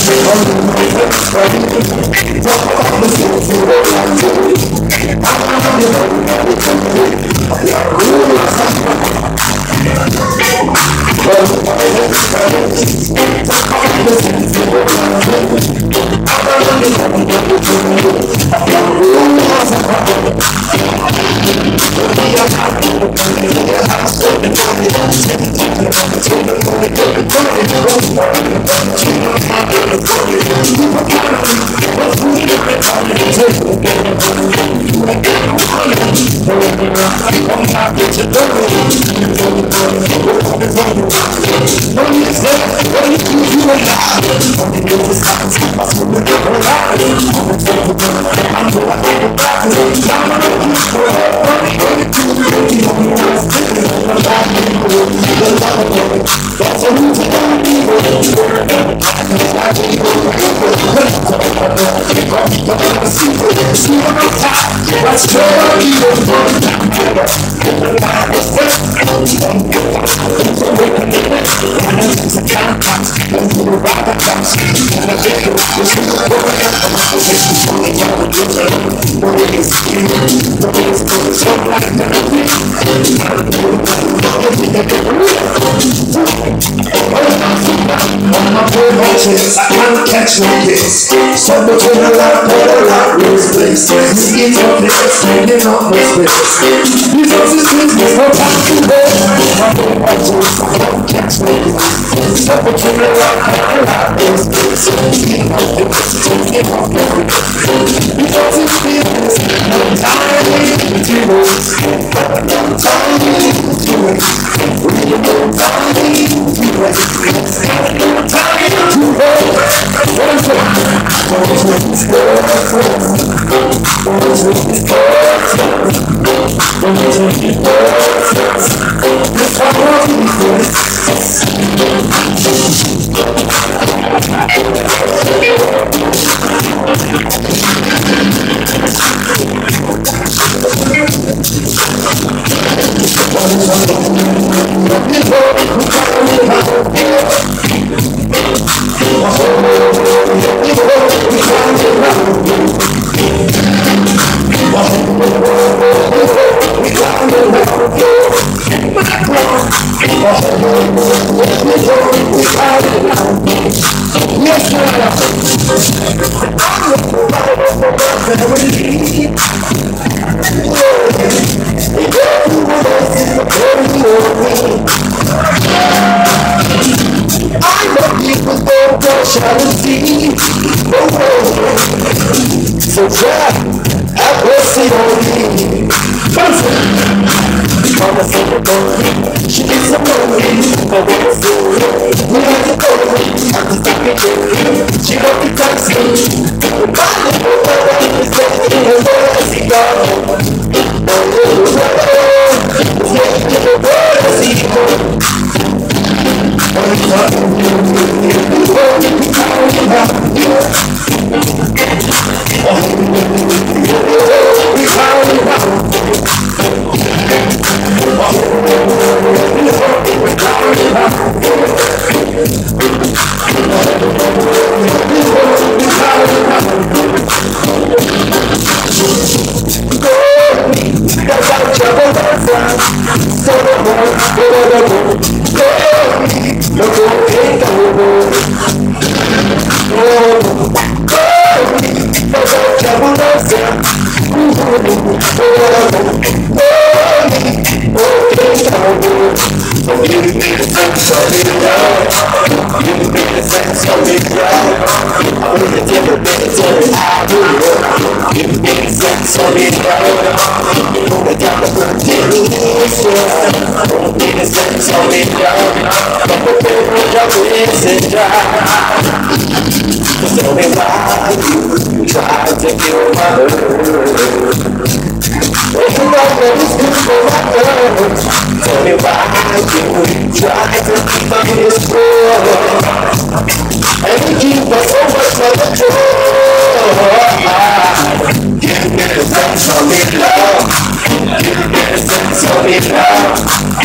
I can't catch no kiss. So between a lot, but a lot lose place. Me in your place, standing on the space. You know this business, no time to wait. I can't catch no kiss. So between a lot, but a lot lose place. Me in your place, standing on the space. You know this business, no time to waste. No time to waste. Really no time to waste. No time to So try, have mercy on me. Mama said the boy, she needs some money. I want to see her. We have to go. I can stop it. She got the taxi. The body of the world is making her mercy gone. The little world is making her mercy gone. I'm talking to you. I'm talking about you. Tell me why you tried to kill my bird. Tell me why you tried to keep my destroy. And you keep us so much love to give me the sense of me love. Give me the sense of me love.